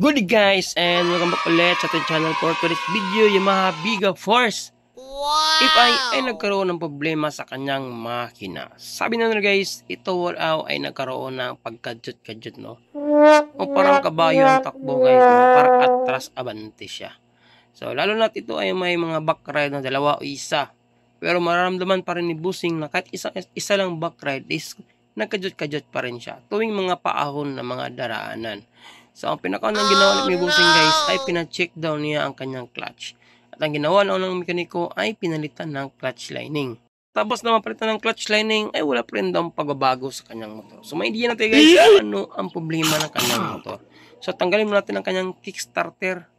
Good guys, and welcome back ulit sa ating channel for today's video, Yamaha Biga Force. Wow! If ay nagkaroon ng problema sa kanyang makina. Sabi na guys, ito ay nagkaroon ng pagkadyot-kadyot, no? O parang kabayo ang takbo guys, no? Parang atras abante siya. So lalo na ito ay may mga back ride na dalawa o isa. Pero mararamdaman pa rin ni Busing na kahit isa lang back ride is nagkadyot-kadyot pa rin siya tuwing mga paahon na mga daraanan. So, ang pinakaunang ginawa ni Busing guys ay pina-check down niya ang kanyang clutch. At ang ginawa ng mekaniko ay pinalitan ng clutch lining. Tapos na mapalitan ng clutch lining ay wala pa rin daw pagbabago sa kanyang motor. So, may idea natin guys ano ang problema ng kanyang motor. So, tanggalin mo natin ang kanyang kickstarter.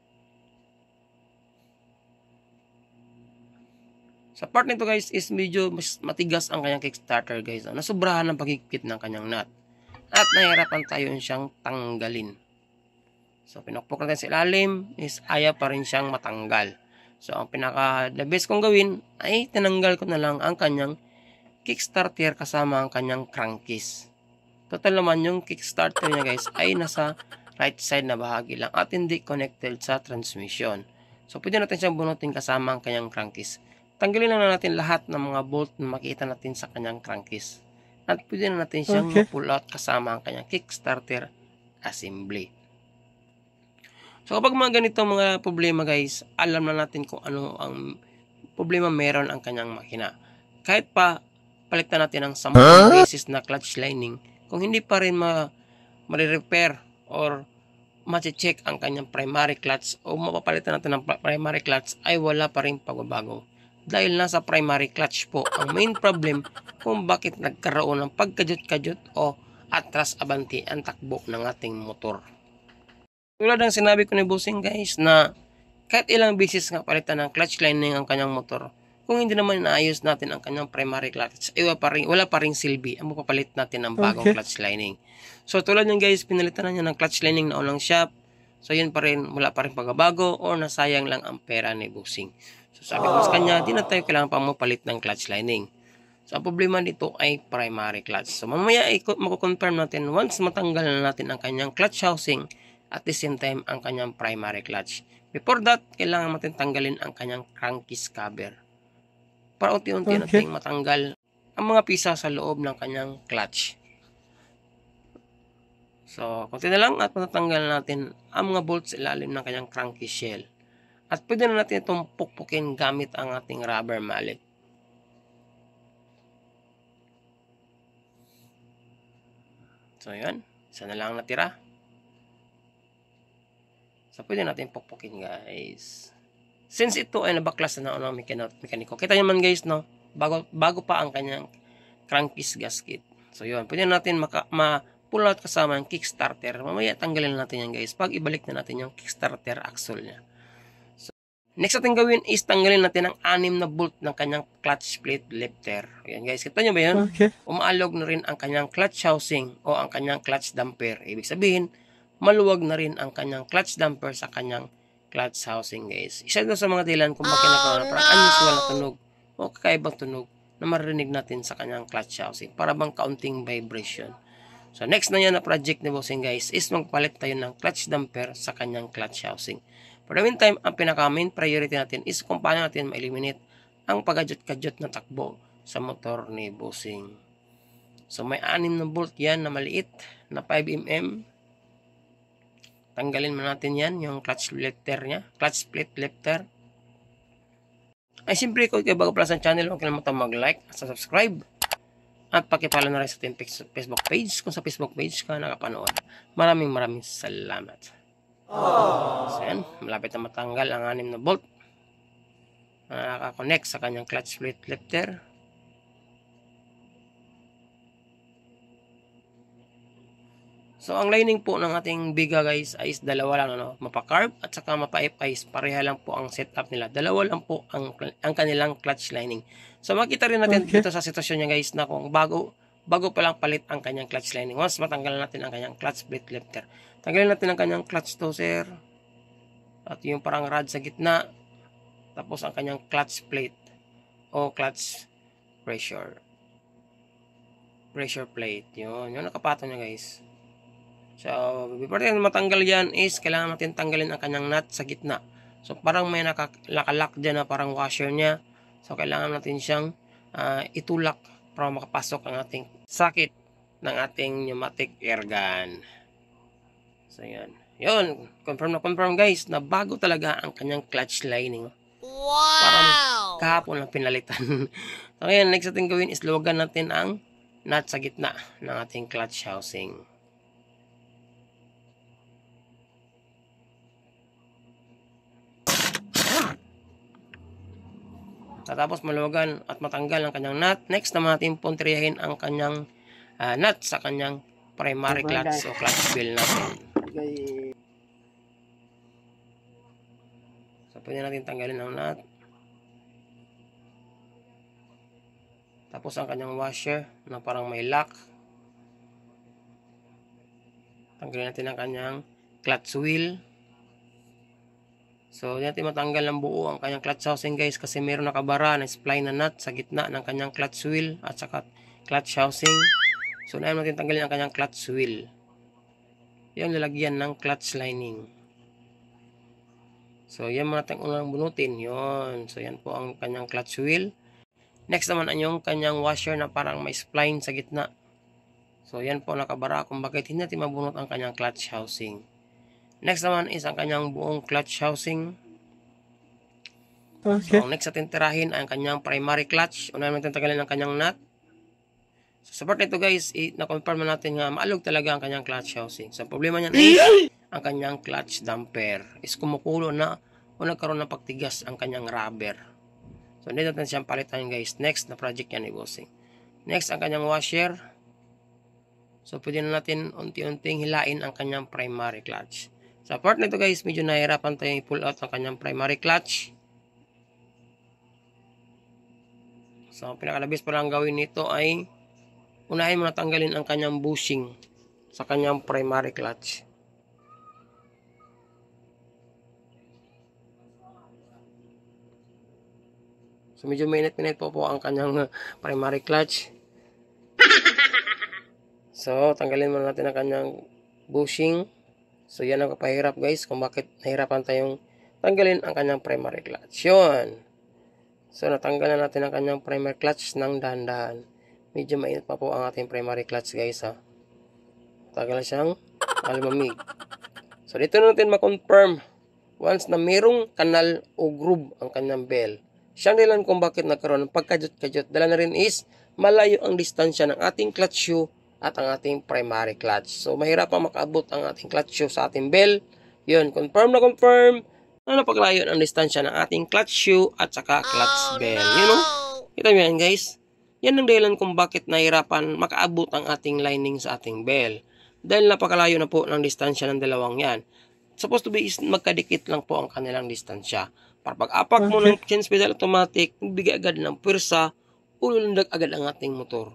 Sa part nito guys is medyo mas matigas ang kanyang kickstarter guys. Nasobrahan ng pagigpit ng kanyang nut. At nahirapan tayo siyang tanggalin. So, pinukpok natin sa ilalim is ayaw pa rin siyang matanggal. So, ang pinaka-the best kong gawin ay tinanggal ko na lang ang kanyang kickstarter kasama ang kanyang crankcase. Total naman yung kickstarter niya guys ay nasa right side na bahagi lang at hindi connected sa transmission. So, pwede natin siyang bunutin kasama ang kanyang crankcase. Tanggalin lang natin lahat ng mga bolt na makita natin sa kanyang crankcase. At pwede na natin siyang ma-pull out kasama ang kanyang kickstarter assembly. So kapag mga ganito mga problema guys, alam na natin kung ano ang problema meron ang kanyang makina. Kahit pa palitan natin ng 10 beses na clutch lining, kung hindi pa rin ma-repair or ma-check ang kanyang primary clutch o mapapalitan natin ng primary clutch ay wala pa rin pagbabago. Dahil nasa primary clutch po ang main problem kung bakit nagkaroon ng pagkadyot-kadyot o atras abanti ang takbo ng ating motor. Tulad ng sinabi ko ni Busing guys na kahit ilang beses nga palitan ng clutch lining ang kanyang motor, kung hindi naman inaayos natin ang kanyang primary clutch, ay wala pa rin silbi ang mapapalit natin ng bagong clutch lining. So tulad ng guys, pinalitan na niya ng clutch lining na unang shop. So yun pa rin, wala pa rin pagbabago o nasayang lang ang pera ni Busing. So sabi ko sa kanya, di na tayo kailangan pa mapalit ng clutch lining. So ang problema dito ay primary clutch. So mamaya mako-confirm natin once matanggal na natin ang kanyang clutch housing at the same time ang kanyang primary clutch. Before that, kailangan natin tanggalin ang kanyang crankcase cover. Para unti-unti natin matanggal ang mga pisa sa loob ng kanyang clutch. So, konti na lang at matatanggal natin ang mga bolts sa ilalim ng kanyang crankcase shell. At pwede na natin itong pukpukin gamit ang ating rubber mallet. So, yan. Isa na lang natira. So, pwede natin pukpukin guys. Since ito ay nabaklas na ng mekaniko. Kita nyo man guys, no? Bago pa ang kanyang crankcase gasket. So, yun. Pwede natin ma-pull out kasama ang kickstarter. Mamaya tanggalin natin yan guys. Pag ibalik na natin yung kickstarter axle niya. So, next natin gawin is tanggalin natin ang 6 na bolt ng kanyang clutch plate lifter. Ayan guys. Kita nyo ba yun? Umaalog na rin ang kanyang clutch housing o ang kanyang clutch damper. Ibig sabihin, maluwag na rin ang kanyang clutch damper sa kanyang clutch housing guys. Isa doon sa mga dahilan kung bakit nagkaroon ng parang unusual na tunog o kakaibang tunog na marinig natin sa kanyang clutch housing. Para bang kaunting vibration. So next na yan na project ni Busing guys is magpalit tayo ng clutch damper sa kanyang clutch housing. For the meantime, ang pinaka main priority natin is kung paano natin ma-eliminate ang pagadyot-kadyot na takbo sa motor ni Busing. So may 6 na bolt yan na maliit na 5mm. Tanggalin mo natin yan, yung clutch lifter niya, clutch plate lifter. Ay siyempre, kung kayo bago pala sa channel, huwag kalimutan mag-like at subscribe. At pakipalo na rin sa ating Facebook page, kung sa Facebook page ka nakapanood. Maraming salamat. So yan, malapit na matanggal ang 6 na bolt na nakakonect sa kanyang clutch plate lifter. So, ang lining po ng ating Biga guys ay dalawa lang, ano? Mapa-carb at saka mapa-FIs. Pareha lang po ang setup nila. Dalawa lang po ang kanilang clutch lining. So, makita rin natin dito sa sitwasyon niya guys na kung bago pa lang palit ang kanyang clutch lining. Once matanggalan natin ang kanyang clutch plate lifter. Tanggalin natin ang kanyang clutch doser. At yung parang rod sa gitna. Tapos ang kanyang clutch plate o clutch pressure plate. Yun nakapatong niya guys. So, before natin matanggal yan is kailangan natin tanggalin ang kanyang nut sa gitna. So, parang may nakalak dyan na parang washer niya. So, kailangan natin siyang itulak para makapasok ang ating sakit ng ating pneumatic air gun. So, yan. Yun, confirm na confirm guys na bago talaga ang kanyang clutch lining. Wow! Parang kahapon lang pinalitan. So, ngayon, next natin gawin is luwagan natin ang nut sa gitna ng ating clutch housing. Tapos maluwagan at matanggal ang kanyang nut. Next naman natin puntriyahin ang kanyang nut sa kanyang primary clutch o clutch bell natin. So pwede natin tanggalin ang nut. Tapos ang kanyang washer na parang may lock. Tanggalin natin ang kanyang clutch wheel. So, natin matanggal ng buo ang kanyang clutch housing guys kasi mayroon nakabara na spline na nut sa gitna ng kanyang clutch wheel at saka clutch housing. So, natin tanggalin ang kanyang clutch wheel. Yan lalagyan ng clutch lining. So, yan muna tayong unang bunutin. Yun. So, yan po ang kanyang clutch wheel. Next naman ang yung kanyang washer na parang may spline sa gitna. So, yan po nakabara kung bakit hindi natin mabunot ang kanyang clutch housing. Next naman is ang kanyang buong clutch housing. Okay. So, next natin tirahin ang kanyang primary clutch. Unahin natin tagalin ang kanyang nut. So, sa part nito guys, na-confirm natin nga maalog talaga ang kanyang clutch housing. So, problema niyan is ang kanyang clutch damper is kumukulo na o nagkaroon ng pagtigas ang kanyang rubber. So, hindi natin siyang palitan guys. Next na project yan ni bossing. Next, ang kanyang washer. So, pwede na natin unti-unting hilain ang kanyang primary clutch. Sa part nito guys, medyo nahirapan tayong i-pull out ang kanyang primary clutch. So, pinakalabis pa lang gawin nito ay unahin mo na tanggalin ang kanyang bushing sa kanyang primary clutch. So, medyo mainit-mainit po ang kanyang primary clutch. So, tanggalin muna natin ang kanyang bushing. So, yan ang kapahirap guys kung bakit nahirapan tayong tanggalin ang kanyang primary clutch. Yun. So, natanggalan natin ang kanyang primary clutch ng dahan-dahan. Medyo mainit pa po ang ating primary clutch guys ha. Tagal siyang lumamig. So, dito natin ma-confirm once na mayroong kanal o groove ang kanyang bell. Siyang dahilan kung bakit nagkaroon ng pagkadyot-kadyot. Dala na rin is malayo ang distansya ng ating clutch shoe at ang ating primary clutch. So, mahirap ang makaabot ang ating clutch shoe sa ating bell. Yun, confirm na napaglayo ang distansya ng ating clutch shoe at saka clutch bell. You know? Kita nyo yan guys? Yan ang dahilan kung bakit nahirapan makaabot ang ating lining sa ating bell. Dahil napakalayo na po ng distansya ng dalawang yan. Supposed to be is magkadikit lang po ang kanilang distansya. Para pag-apak mo ng change pedal automatic, magbigay agad ng pwersa, ulundag agad ang ating motor.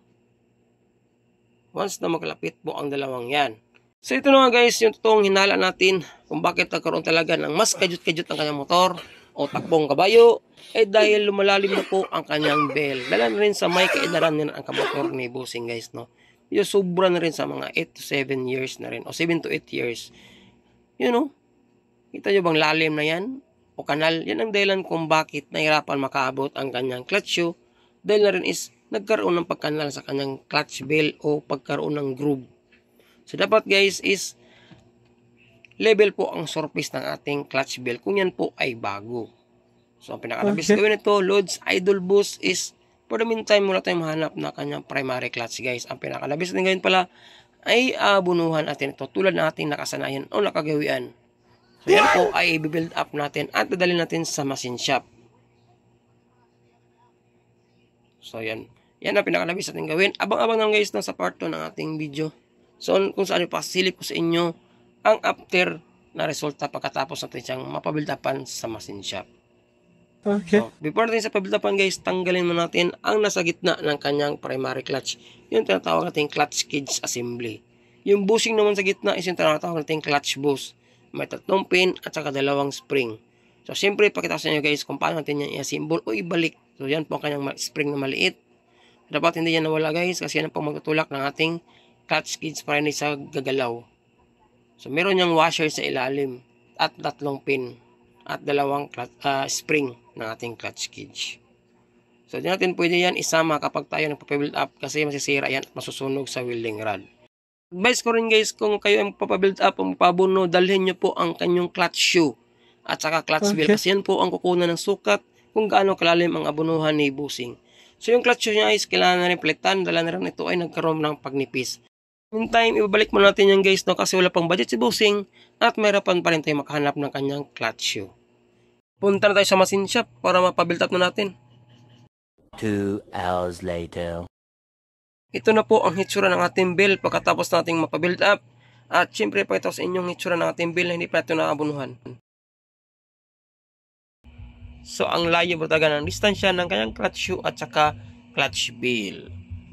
Once na maglapit po ang dalawang yan. So ito na nga guys, yung totoong hinala natin kung bakit nagkaroon talaga ng mas kadyot-kadyot ang kanyang motor o takbong kabayo, dahil lumalalim na po ang kanyang bell. Dala na rin sa may kaedaran nila ang kamotor ni bossing guys, no? Yung sobra na rin sa mga 8 to 7 years na rin o 7 to 8 years. You know, kita nyo bang lalim na yan o kanal? Yan ang dahilan kung bakit nahirapan makaabot ang kanyang clutch shoe. Dahil na rin is nagkaroon ng pagkanal sa kanyang clutch bell o pagkaroon ng groove. So, dapat guys is level po ang surface ng ating clutch bell kung yan po ay bago. So, ang pinakalabis gawin ito, Lods Idol Boost is for the meantime, wala tayong mahanap na kanyang primary clutch guys. Ang pinakalabis din gawin pala ay bunuhan natin ito tulad ng ating nakasanayan o nakagawian. So, yan po ay i-build up natin at dadalhin natin sa machine shop. So, yan. Yan ang pinakalabis natin gawin. Abang-abang lang guys sa part 2 ng ating video. So, kung saan ipasilip ko sa inyo ang after na resulta pagkatapos natin siyang mapabuild upan sa machine shop. Okay. So, before natin sa pabuild upan guys, tanggalin mo natin ang nasa gitna ng kanyang primary clutch. Yung tinatawag natin clutch cage assembly. Yung bushing naman sa gitna is yung tinatawag natin clutch boost. May 3 pin at saka 2 spring. So, siyempre, pakita sa inyo guys kung paano natin yan i-assemble o ibalik. So, yan po ang kanyang spring na maliit. Dapat hindi yan nawala guys kasi yan po magtutulak ng ating clutch cage para hindi sa gagalaw. So meron niyang washer sa ilalim at 3 pin at 2 spring ng ating clutch cage. So di natin pwede yan isama kapag tayo nagpa-build up kasi masisira yan at masusunog sa welding rod. Advice ko rin guys, kung kayo ang papabuild up o pabuno, dalhin nyo po ang kanyang clutch shoe at saka clutch belt kasi yan po ang kukunan ng sukat kung gaano kalalim ang abunuhan ni busing. So yung clutch shoe niya is kailangan na rin palitan, dala na rin ito ay nagkaroon ng pagnipis. Meantime, ibabalik mo natin yan guys, no, kasi wala pang budget si busing at mayroon pa rin tayo makahanap ng kanyang clutch shoe. Punta na tayo sa machine shop para mapabuild up na natin. 2 hours later. Ito na po ang hitsura ng ating bell pagkatapos nating mapabuild up. At syempre pakita ko sa inyong hitsura ng ating bell na hindi pa ito naabunuhan. So ang layo po talaga ng distansya ng kanyang clutch shoe at saka clutch bell.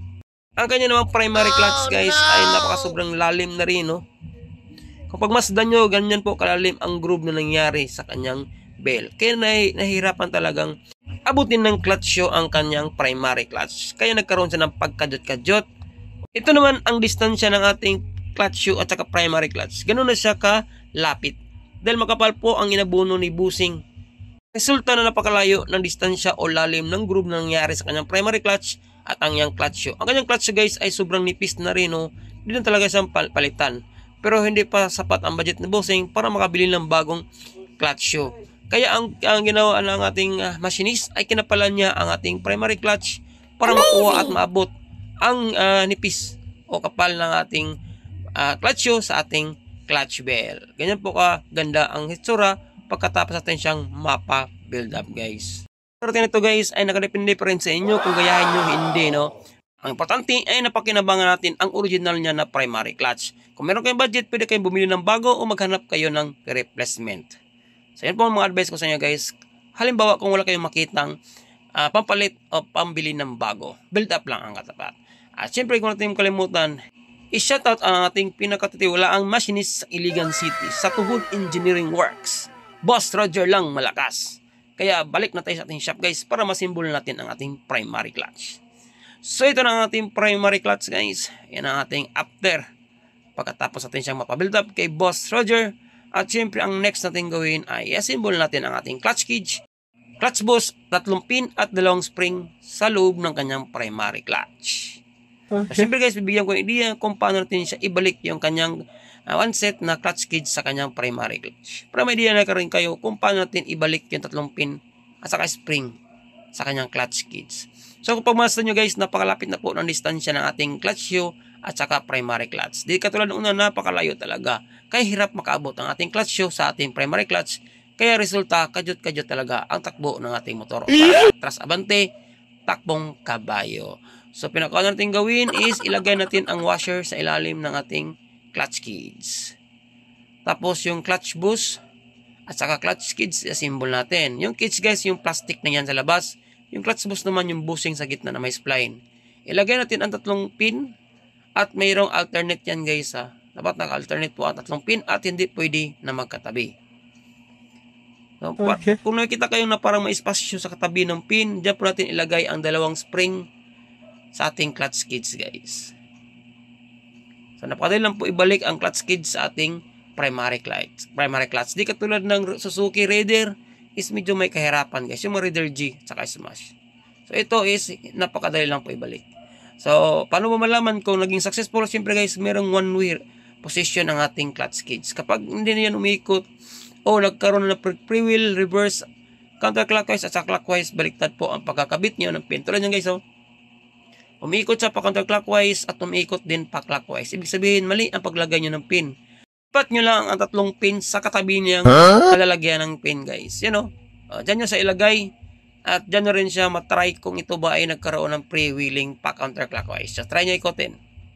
Ang kanya namang primary clutch guys ay napakasobrang lalim na rin, no? Kapag masdan nyo, ganyan po kalalim ang groove na nangyari sa kanyang bell. Kaya nahihirapan talagang abutin ng clutch shoe ang kanyang primary clutch. Kaya nagkaroon siya ng pagkadyot-kadyot. Ito naman ang distansya ng ating clutch shoe at saka primary clutch. Ganun na siya kalapit. Dahil makapal po ang inabuno ni busing. Resulta na napakalayo ng distansya o lalim ng groove na nangyari sa kanyang primary clutch at ang kanyang clutch shoe. Ang kanyang clutch shoe guys ay sobrang nipis na rin, no? Hindi na talaga siyang palitan. Pero hindi pa sapat ang budget ni busing para makabili ng bagong clutch shoe. Kaya ang ginawa ng ating machinist ay kinapalan niya ang ating primary clutch para makuha at maabot ang nipis o kapal ng ating clutch shoe sa ating clutch bell. Ganyan po kaganda ang hitsura pagkatapos natin siyang mapa-build up guys. Pero nito guys ay nakadepende pa rin sa inyo kung gayahin nyo hindi, no? Ang importante ay napakinabangan natin ang original niya na primary clutch. Kung meron kayong budget, pwede kayong bumili ng bago o maghanap kayo ng replacement. So yan po ang mga advice ko sa inyo guys. Halimbawa kung wala kayong makitang pampalit o pambili ng bago, build up lang ang katapat. At syempre kung natin kalimutan, i-shoutout ang ating pinakatitiwalaang machinist sa Iligan City sa Tuhod Engineering Works. Boss Roger lang malakas. Kaya balik na tayo sa ating shop guys para masimbol natin ang ating primary clutch. So ito na ang ating primary clutch guys. Yan ang ating after. Pagkatapos natin siyang mapabuild up kay Boss Roger. At syempre ang next natin gawin ay i-assemble natin ang ating clutch cage, clutch boss, 3 pin at 2 spring sa loob ng kanyang primary clutch. So, syempre guys, bibigyan ko ng idea kung paano natin siya ibalik yung kanyang one set na clutch cage sa kanyang primary clutch. Para may idea na rin kayo kung paano natin ibalik yung 3 pin at saka spring sa kanyang clutch cage. So kung pagmasdan nyo guys, napakalapit na po ng distansya ng ating clutch shoe at saka primary clutch. Di katulad ng una, napakalayo talaga. Kaya hirap makaabot ang ating clutch shoe sa ating primary clutch. Kaya resulta, kadyot-kadyot talaga ang takbo ng ating motor. Atras abante, takbong kabayo. So pinakauna natin gawin is ilagay natin ang washer sa ilalim ng ating clutch cage. Tapos yung clutch boost at saka clutch cage assemble natin. Yung cage guys, yung plastic na yan sa labas. Yung clutch boost naman yung bushing sa gitna na may spline. Ilagay natin ang 3 pin at mayroong alternate yan guys ha. Dapat naka-alternate po ang 3 pin at hindi pwede na magkatabi. So, kung nakikita kayo na parang may espasyo sa katabi ng pin, dyan po natin ilagay ang 2 spring sa ating clutch cage guys. So napakadali lang po ibalik ang clutch cage sa ating primary clutch. Di katulad ng Suzuki Raider is medyo may kahirapan guys. Yung Raider G saka Smash. So ito is napakadali lang po ibalik. So paano mo malaman kung naging successful? Siyempre guys, merong one way position ang ating clutch cage. Kapag hindi na yan umikot o nagkaroon na pre-wheel, reverse, counterclockwise at clockwise, baliktad po ang pagkakabit nyo ng pin. Tulad nyo guys, umikot siya pa counterclockwise at umikot din pa clockwise. Ibig sabihin, mali ang paglagay nyo ng pin. Pat nyo lang ang 3 pin sa katabi niyang kalalagyan ng pin guys. Yan o. Diyan nyo sa ilagay. At diyan nyo rin siya matry kung ito ba ay nagkaroon ng pre-wheeling pa counterclockwise. So try nyo ikotin.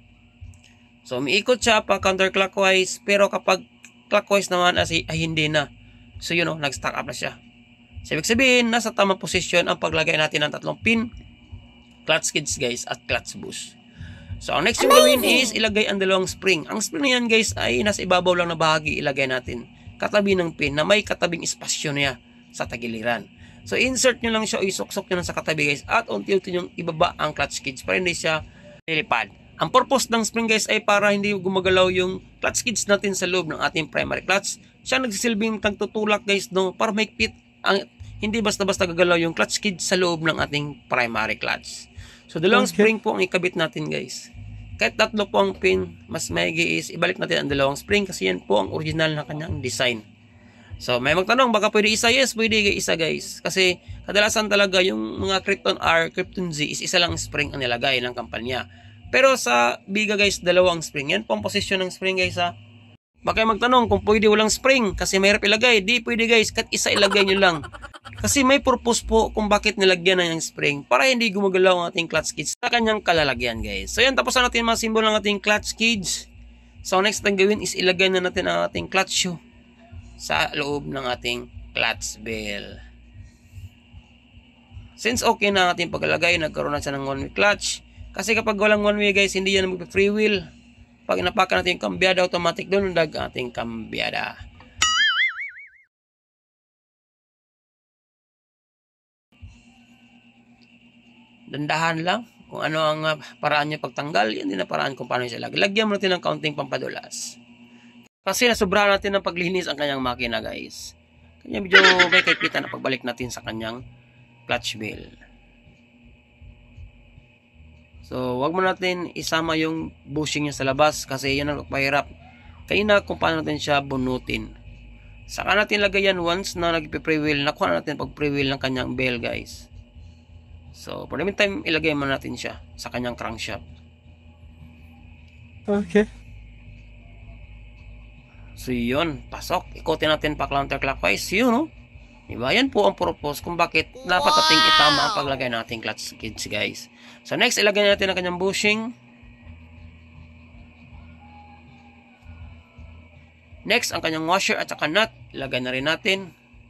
So umiikot siya pa counterclockwise. Pero kapag clockwise naman ay hindi na. So yun o, nag-stack up na siya. So ibig sabihin, nasa tamang posisyon ang paglagay natin ng 3 pin, clutch cage guys at clutch boost. So, ang next yung gawin is ilagay ang 2 spring. Ang spring na yan guys ay nasa ibabaw lang na bahagi ilagay natin. Katabi ng pin na may katabing espasyo niya sa tagiliran. So, insert nyo lang siya o isuksok nyo lang sa katabi guys. At unti-unti yung ibaba ang clutch cage para hindi siya lilipad. Ang purpose ng spring guys ay para hindi gumagalaw yung clutch kids natin sa loob ng ating primary clutch. Siya nagsisilbing tagtutulak guys, no, para mahigpit ang hindi basta-basta gagalaw yung clutch kids sa loob ng ating primary clutch. So dalawang spring po ang ikabit natin guys. Kahit tatlo po ang pin, mas maigi is ibalik natin ang dalawang spring kasi yan po ang original na kanyang design. So may magtanong, baka pwede isa? Yes, pwede isa guys. Kasi kadalasan talaga yung mga Krypton R, Krypton Z is isa lang spring ang nilagay ng kampanya. Pero sa Biga guys, dalawang spring. Yan po ang posisyon ng spring guys ha. Baka magtanong kung pwede walang spring kasi mahirap ilagay. Di pwede guys, kahit isa ilagay nyo lang. Kasi may purpose po kung bakit nilagyan na yung spring para hindi gumagalaw ang ating clutch kids sa kanyang kalalagyan guys. So yan, tapos na natin mga symbol ng ating clutch kids. So next na gawin is ilagay na natin ang ating clutch shoe sa loob ng ating clutch bell. Since okay na ang ating paglalagay, nagkaroon na siya ng one-way clutch. Kasi kapag walang one-way guys, hindi yan mag-free wheel. Pag inapakan natin yung kambyada, automatic doon ang ating kambyada. Dandahan lang kung ano ang paraan nyo pagtanggal, yan din ang paraan kung paano nyo siya lagay. Lagyan mo natin ng kaunting pampadulas. Kasi nasobrahan natin ng paglinis ang kanyang makina guys. Kanya medyo may kikita na pagbalik natin sa kanyang clutch bell. So wag mo natin isama yung bushing niya sa labas kasi yan ang pahirap. Kaya na kung paano natin siya bunutin. Saka natin lagay yan once na nagpe-pre-wheel. Nakuha natin pag pre-wheel ng kanyang bell guys. So for the meantime, ilagay mo natin siya sa kanyang crankshaft. Okay. So yun, pasok. Ikutin natin pa counterclockwise. Yun, no? Diba? Yan po ang purpose kung bakit dapat ating itama ang paglagay nating clutch kids, guys. So next, ilagay natin ang kanyang bushing. Next, ang kanyang washer at saka nut. Ilagay na rin natin.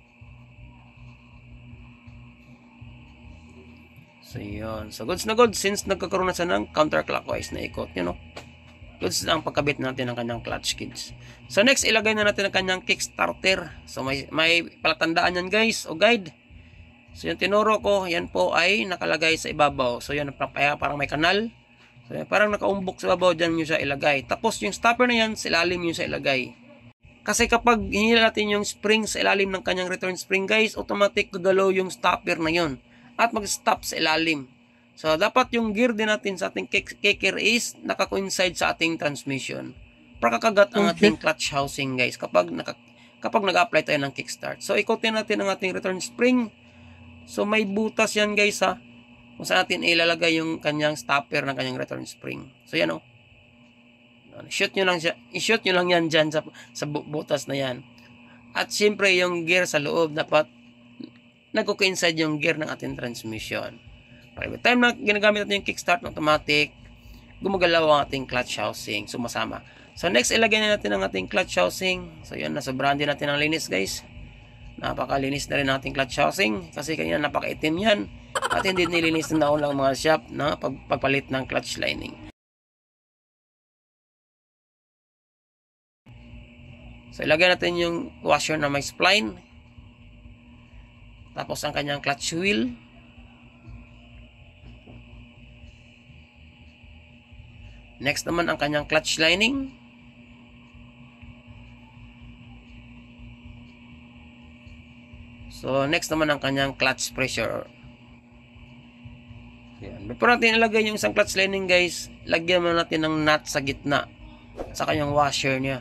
So yun. So goods na goods since nagkakaroon na siya ng counterclockwise na ikot. You know? Goods na ang pagkabit natin ng kanyang clutch kids. So next, ilagay na natin ang kanyang kickstarter. So may palatandaan yan guys o guide. So yung tinuro ko, yan po ay nakalagay sa ibabaw. So yan, parang may kanal. So yan, parang nakaumbok sa ibabaw, dyan nyo siya ilagay. Tapos yung stopper na yan, sa ilalim nyo siya ilagay. Kasi kapag hinila natin yung spring sa ilalim ng kanyang return spring guys, automatic gagalaw yung stopper na yon at mag-stop sa ilalim. So, dapat yung gear din natin sa ating kicker is naka-coincide sa ating transmission. Para kakagat ang ating clutch housing, guys, kapag nag-apply tayo ng kickstart. So, ikutin natin ang ating return spring. So, may butas yan, guys, ha. Kung saan natin ilalagay yung kanyang stopper ng kanyang return spring. So, yan, o. I-shoot nyo lang yan dyan sa butas na yan. At, siyempre, yung gear sa loob, dapat nag-coincide yung gear ng ating transmission. Every time na ginagamit natin yung kickstart na automatic, gumagalaw ang ating clutch housing, sumasama. So next, ilagay na natin ang ating clutch housing. So yun, nasobrahan din natin ang linis guys. Napakalinis na rin ang ating clutch housing kasi kanina napakaitim yan. At hindi nilinis na lang mga shop na pagpalit ng clutch lining. So ilagay natin yung washer na may spline. Tapos ang kanyang clutch wheel. Next naman ang kanyang clutch lining. So next naman ang kanyang clutch pressure. Yan. Before natin ilagay yung isang clutch lining guys, lagyan mo natin ng nut sa gitna sa kanyang washer niya.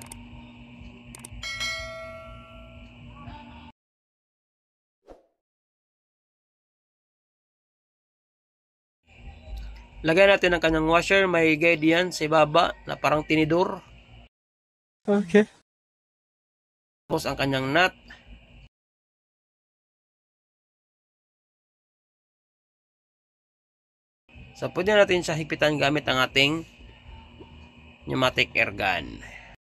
Lagay natin ang kanyang washer, may guide yan sa ibaba na parang tinidor. Okay. Tapos ang kanyang nut. So pwede natin siya higpitan gamit ang ating pneumatic air gun.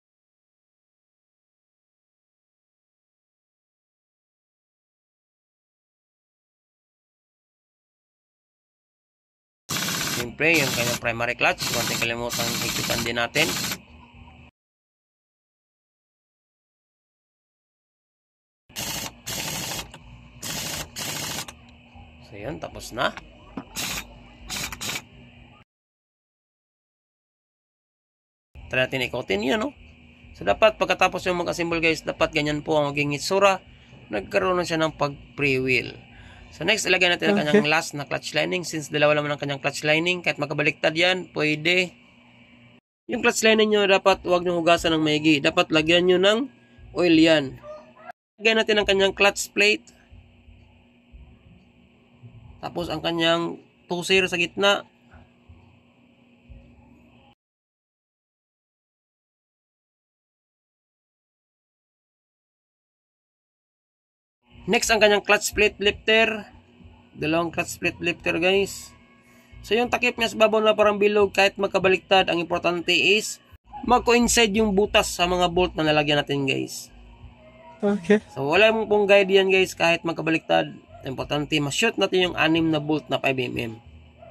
Siyempre, yung kanyang primary clutch, huwag natin kalimutan higpitan din natin. So yun, tapos na. Try natin ikotin yan, no? So, dapat pagkatapos yung mag-assemble guys, dapat ganyan po ang maging itsura. Nagkaroon na siya ng pag-pre-wheel. So, next, ilagay natin ang kanyang last na clutch lining. Since dalawa naman ang kanyang clutch lining, kahit magkabaliktad yan, pwede. Yung clutch lining nyo, dapat huwag nyo hugasan ng maigi. Dapat lagyan nyo ng oil yan. Lagyan natin ang kanyang clutch plate. Tapos ang kanyang tusir sa gitna. Next, ang kanyang clutch plate lifter. Dalawang clutch plate lifter guys. So yung takip niya sa babaw na parang bilog kahit magkabaliktad, ang importante is mag-coincide yung butas sa mga bolt na nalagyan natin guys. Okay. So wala mong pong guide yan guys kahit magkabaliktad. Importante ma-shoot natin yung 6 na bolt na 5mm.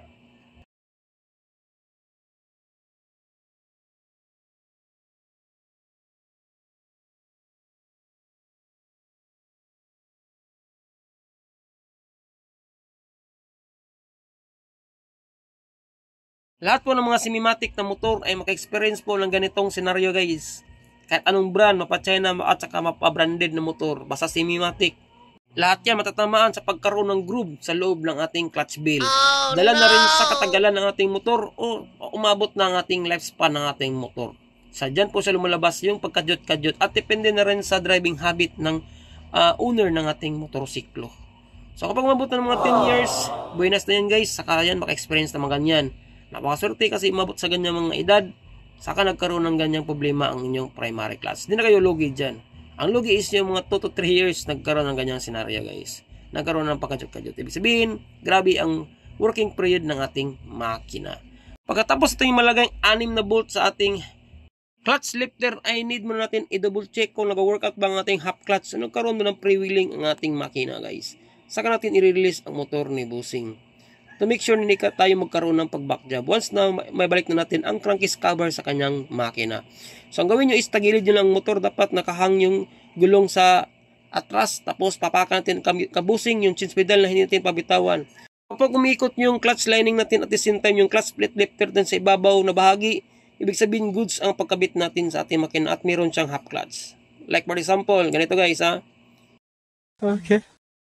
Lahat po ng mga semi-matic na motor ay maka-experience po ng ganitong senaryo guys. Kahit anong brand, mapa-China at saka mapa-branded na motor, basta semi-matic. Lahat yan matatamaan sa pagkaroon ng groove sa loob ng ating clutch bell. Dala na rin sa katagalan ng ating motor o umabot na ang ating lifespan ng ating motor. Sa dyan po siya lumalabas yung pagkadyot-kadyot at depende na rin sa driving habit ng owner ng ating motorsiklo. So kapag umabot na ng mga 10 years, buenas na yan guys, saka yan maka-experience na mga ganyan. Napakaswerte kasi umabot sa ganyang mga edad, saka nagkaroon ng ganyang problema ang inyong primary clutch. Hindi na kayo lugi dyan. Ang lugi is yung mga 2 to 3 years nagkaroon ng ganyang senaryo guys. Nagkaroon ng pagkadyot-kadyot. Ibig sabihin, grabe ang working period ng ating makina. Pagkatapos ito yung malagay 6 na bolt sa ating clutch lifter, ay need mo natin i-double check kung nag-workout ba ang ating half clutch. So, nagkaroon mo ng pre-wheeling ang ating makina guys. Saka natin i-release ang motor ni Bossing. To make sure na hindi tayo magkaroon ng pag-back job. Once na may balik na natin ang crankcase cover sa kanyang makina. So, ang gawin nyo is tagilid nyo lang ang motor. Dapat nakahang yung gulong sa atras. Tapos, papakan natin kabusing yung change pedal na hindi natin pabitawan. Kapag umikot yung clutch lining natin at the same time yung clutch plate lifter din sa ibabaw na bahagi, ibig sabihin goods ang pagkabit natin sa ating makina at meron siyang half clutch. Like for example, ganito guys ha. Okay.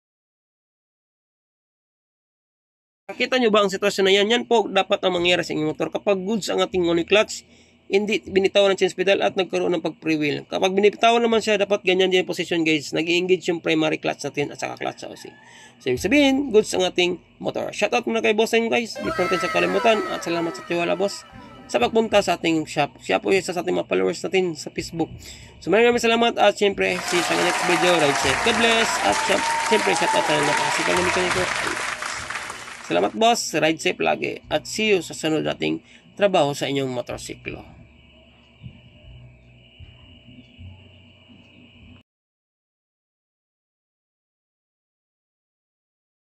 Nakita nyo ba ang sitwasyon na yan? Yan po dapat ang mangyari sa inyong motor. Kapag goods ang ating clutch, hindi binitawan ng change pedal at nagkaroon ng pag-pre-wheel. Kapag binitawan naman siya, dapat ganyan din yung position guys. Nag-engage yung primary clutch natin at saka clutch housing. So, ibig sabihin, goods ang ating motor. Shoutout muna kay Bossing guys. Di po natin sa kalimutan. At salamat sa tiwala boss sa pagpunta sa ating shop. Siya po isa sa ating mga followers natin sa Facebook. So, maraming salamat at syempre, see you sa next video. Ride safe. God bless. At syempre, shoutout sa napakasikal na mekaniko. Salamat boss, ride safe lagi at see you sa sunod nating trabaho sa inyong motorsiklo.